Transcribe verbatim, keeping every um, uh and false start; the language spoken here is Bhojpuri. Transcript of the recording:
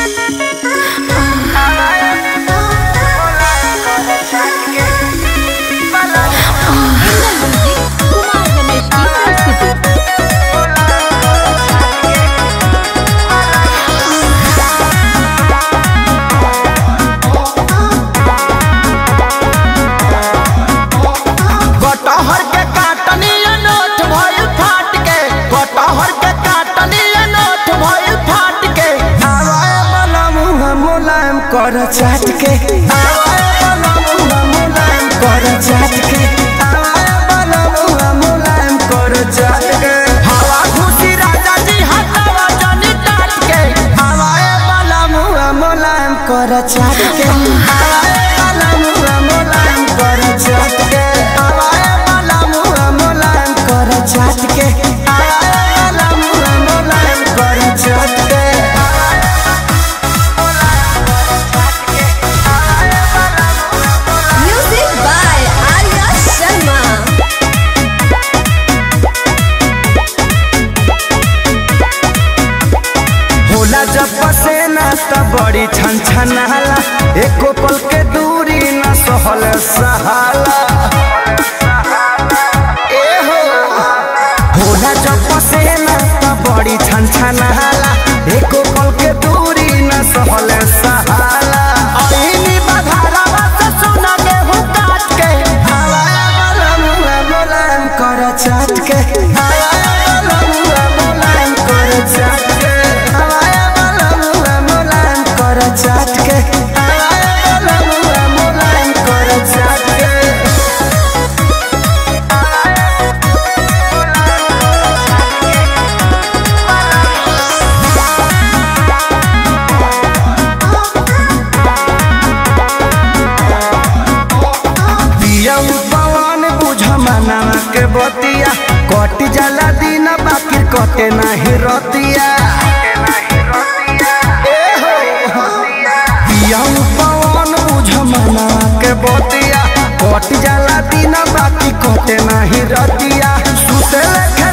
कर चाट के मुलायम कर चाट के मुलायम कर चाट के हवा खुशी राजा जी हटावा जानी टाट के हवाए वाला मुआ मुलायम कर चाट के हवाए वाला मुआ मुलायम कर चाट के हवाए वाला मुआ मुलायम कर चाट के हवाए वाला मुआ मुलायम कर चाट के जब पसेना त बड़ी छन छनाला एको पल के दूरी न सहल सहाला ए हो होला जब पसेना त बड़ी छन छनाला एको पल के दूरी न सहल सहाला आईनी बधारावा से सोना के हो काट के हवाया वाला मुआ मुलायम कर चाट के हवाया वाला मुआ मुलायम कर चाट के चाट के वाला मुआ मुलायम कर चाट के पिया पवन बुझ मनावा के बतिया कट जाला दिन बाकी कटे नहीं रतिया पवन बुझ मना के बतिया कट जाला दिन बाकी कटे नहीं रतिया सुते